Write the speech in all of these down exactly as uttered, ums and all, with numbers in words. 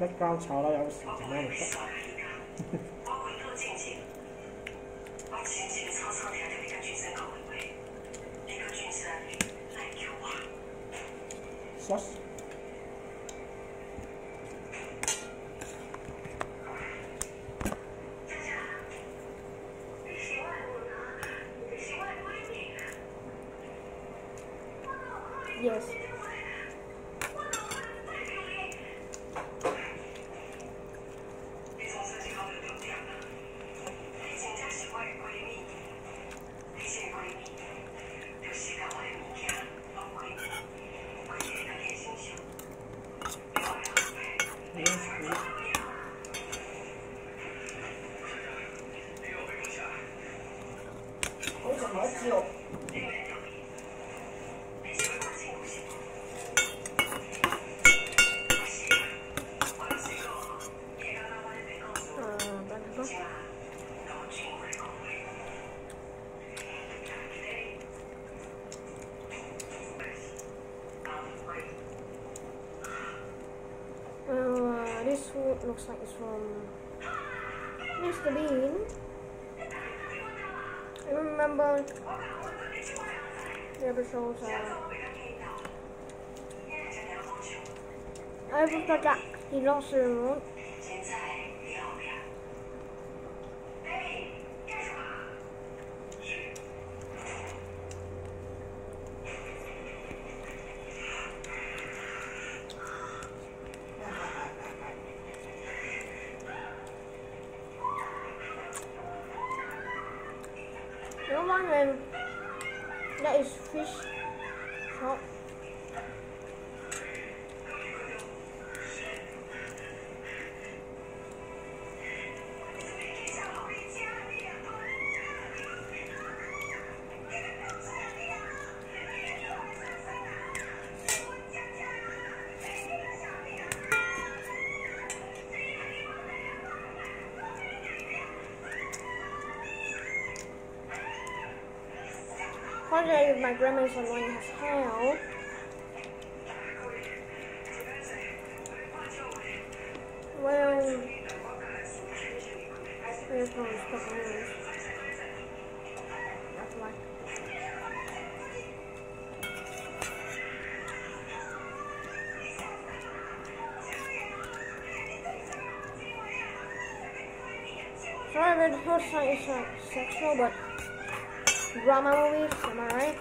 background 炒得有時點樣嚟得？sauce。 Yes. Uh, this food looks like it's from Mister Bean. I remember the episodes uh, I forgot he lost the remote. No one when that is fish shop. Apologize if my grammar is annoying as hell. Well, here's one stuff anyways. That's why. Sorry, the first time is like sexual, but drama movies, am I right?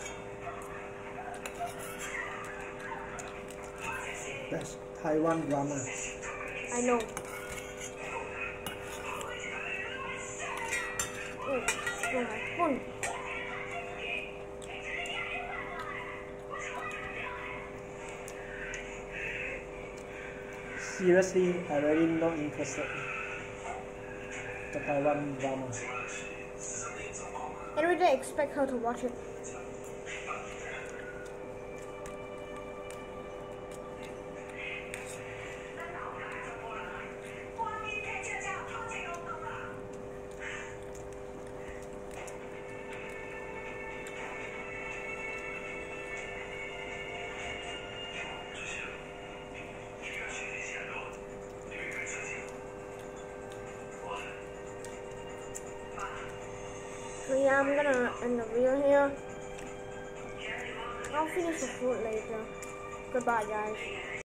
That's Taiwan drama. I know. Oh, oh my phone. Seriously, I really not interested in the Taiwan drama. Every day I expect her to watch it. So yeah, I'm gonna end the video here. I'll finish the food later. Goodbye, guys.